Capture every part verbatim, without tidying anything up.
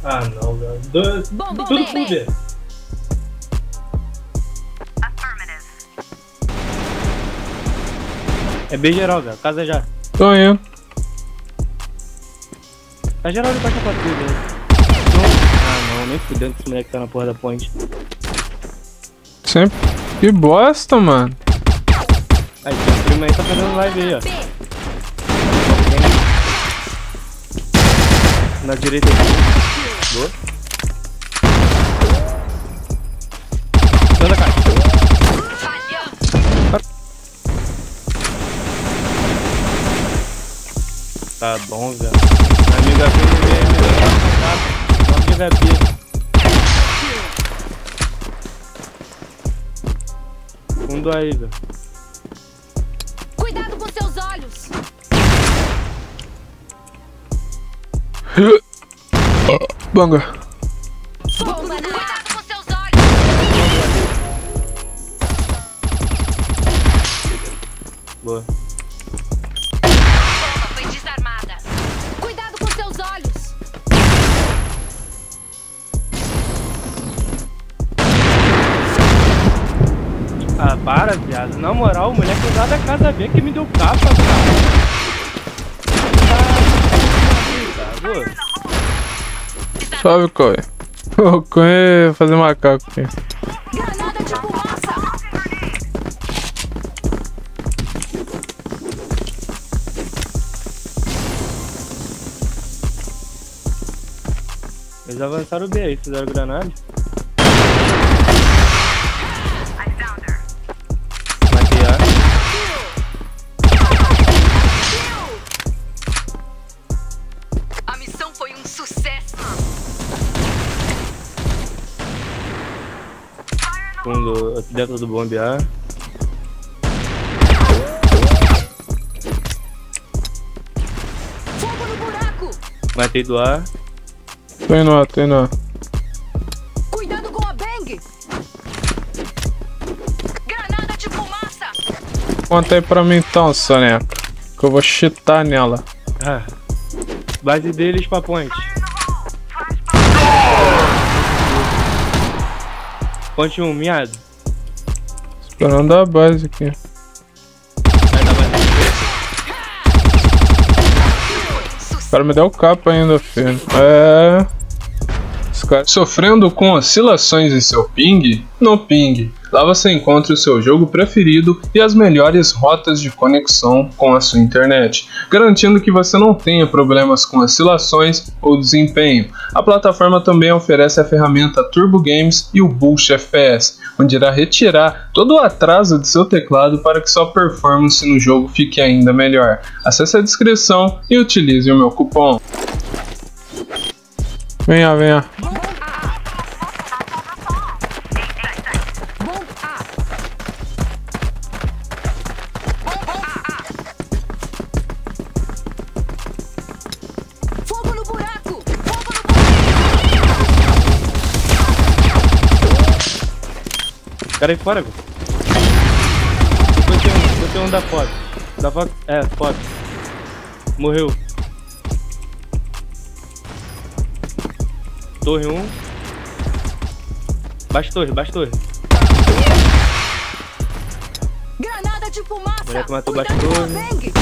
Ah, não, velho. Dois... Bom, bom, Tudo bem, por bem. ver. É B geral, velho. Casa já. Tô indo. Tá geral de caixa pra tudo, velho. Ah, não. Nem fudendo que esse moleque tá na porra da ponte. Sempre. Que bosta, mano. Aí, seu primo aí tá fazendo live aí, ó. Na direita aqui. Boa. Manda caixa. Tá bom, velho. Amiga aqui não vem, amiga. Não tiver B. Fundo aí, velho. Cuidado com seus olhos. Banga. Fogo na cuidado com seus olhos. Boa. Bomba foi desarmada. Cuidado com seus olhos. Ah, para, viado. Na moral, o moleque lá da casa B que me deu capa, cara. Salve, Coy. O Coy vai fazer macaco aqui. Granada de fumaça. Eles avançaram B aí, fizeram granada. Matei A. A missão foi um sucesso. Fundo dentro do bombe A. Fogo no buraco. Matei do A. Tô indo lá, tô indo lá. Cuidado com a bang. Granada de fumaça. Conta aí pra mim então, Soneca. Que eu vou cheatar nela. Ah. Base deles pra ponte. Ponte um, miado. Esperando a base aqui. Vai dar base. O cara me deu o capa ainda, filho. É. Esse cara... Sofrendo com oscilações em seu ping? No Ping. Lá você encontra o seu jogo preferido e as melhores rotas de conexão com a sua internet, garantindo que você não tenha problemas com oscilações ou desempenho. A plataforma também oferece a ferramenta Turbo Games e o Boost F P S, onde irá retirar todo o atraso de seu teclado para que sua performance no jogo fique ainda melhor. Acesse a descrição e utilize o meu cupom. Venha, venha. Fogo no buraco. Cara aí fora, velho. Botei um, botei um da foto. Da foto. É, foto. Morreu. Torre um. Baixa torre, baixa torre. Granada de fumaça. Moleque matou Cuidado baixo com a torre. bang.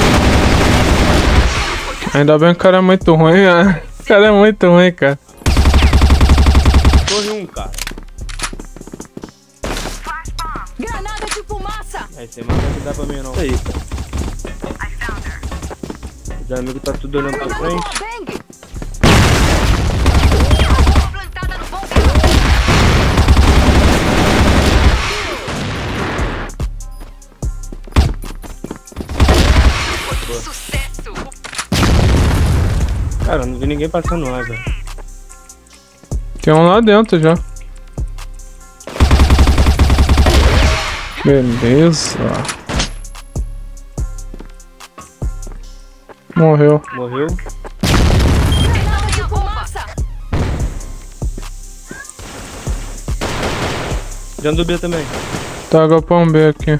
Ainda bem que o cara é muito ruim, né? O cara é muito ruim, cara. Torre um, cara. Granada de fumaça. Aí, sem mais não dá pra mim não. Isso aí, cara. Os amigos tá tudo olhando pra Cuidado com frente. a bang. Bomba plantada no bombe. Sucesso. Cara, eu não vi ninguém passando lá, velho. Tem um lá dentro já. Beleza. Morreu. Morreu. Granada de fumaça. Dentro do B também. Tá, galpão B aqui.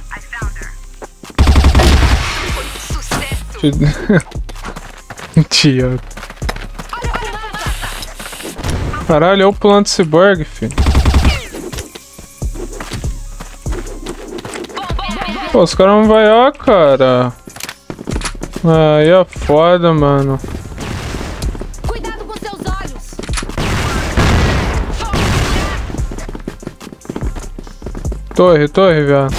Sucesso. Idiota. Olha a fumaça. Caralho, eu pulando cyborg, filho. Pô, os caras vão vaiar, cara. Aí é foda, mano. Cuidado com seus olhos. Torre, torre, viado.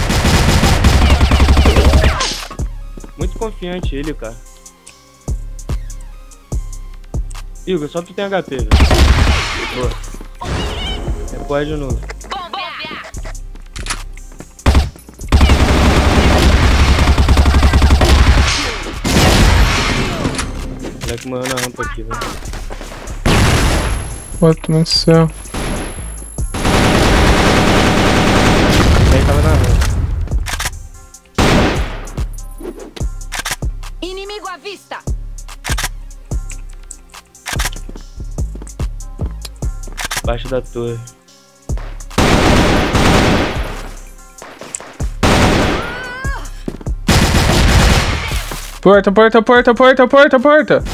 Muito confiante ele, cara. Igor, só tu tem H P, velho. Boa. Recorre de novo. Moleque morreu na rampa aqui, velho. Outro no céu. Ele tava na rampa. Inimigo à vista. Baixo da torre. Porta, porta, porta, porta, porta, porta.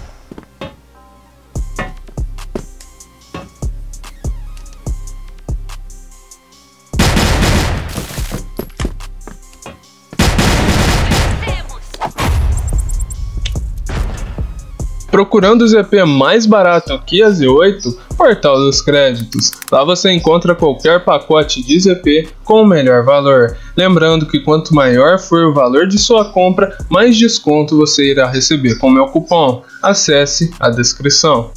Procurando o Z P mais barato que a Z oito, Portal dos Créditos. Lá você encontra qualquer pacote de Z P com o melhor valor. Lembrando que quanto maior for o valor de sua compra, mais desconto você irá receber com meu cupom. Acesse a descrição.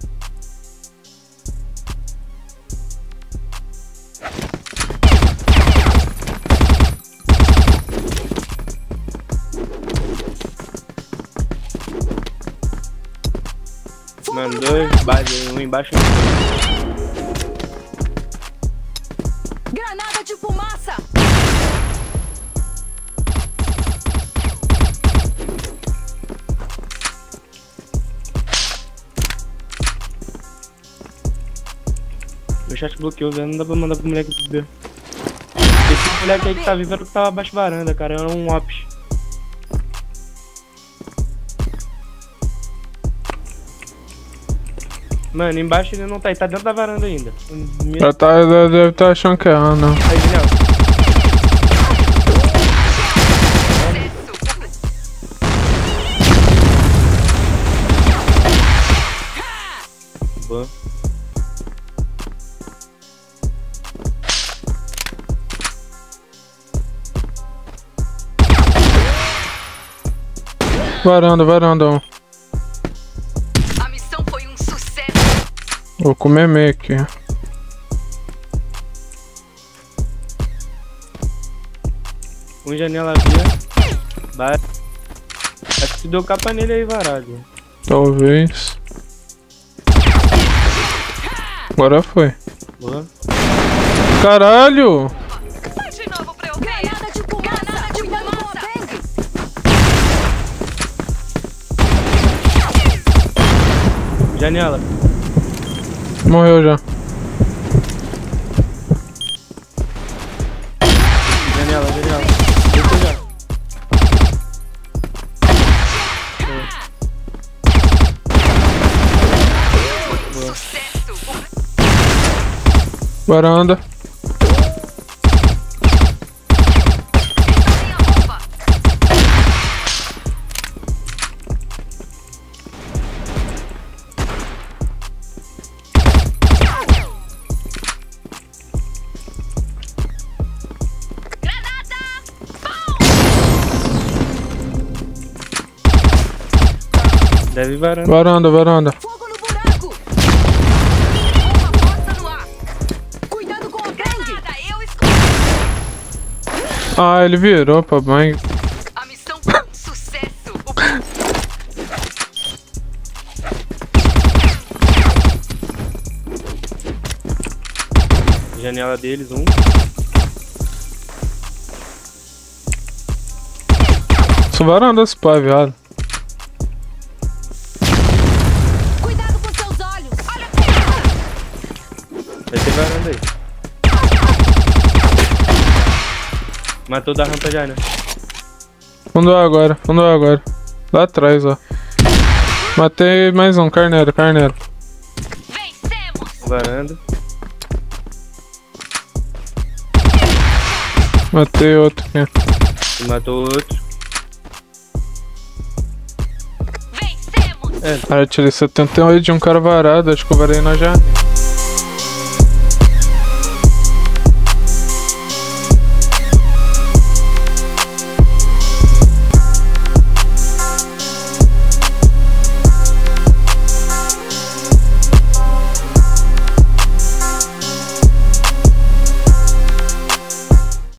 Mano, dois, base, um embaixo e um. Granada de fumaça. Meu chat bloqueou, velho. Não dá pra mandar pro moleque subir. Esse moleque aí que tá vivo era o que tava abaixo da varanda, cara. Era um ops. Mano, embaixo ele não tá, ele tá dentro da varanda ainda. Já tá, deve estar achando que é, ah, não. Aí, genial. Boa. Varanda, varanda. Um. A missão foi um sucesso. Vou comer meio aqui. Um janela via. Vai. Acho que tu deu capa nele aí, varado. Talvez. Agora foi. Boa. Caralho! Vai de novo pra eu ver. Granada de fumaça. Granada de fumaça. Janela. Morreu já. Janela, janela. Deixa já. Boa. Varanda. Deve varanda. Varanda, varanda. Fogo no buraco. Uma força no ar. Cuidado com a gangue. Eu escolhi. Ah, ele virou pra banho. A missão foi um sucesso. Janela deles, um. Só varanda esse pai, viado. Cuidado com seus olhos. Olha Vai ter varanda aí. Matou da rampa já, né? Fundou agora, fundou agora. Lá atrás, ó. Matei mais um, carneiro, carneiro. vencemos. Varanda. Matei outro aqui. E matou outro. Vencemos! É, Cara, eu tirei setenta e oito de um cara varado, acho que eu varei na já.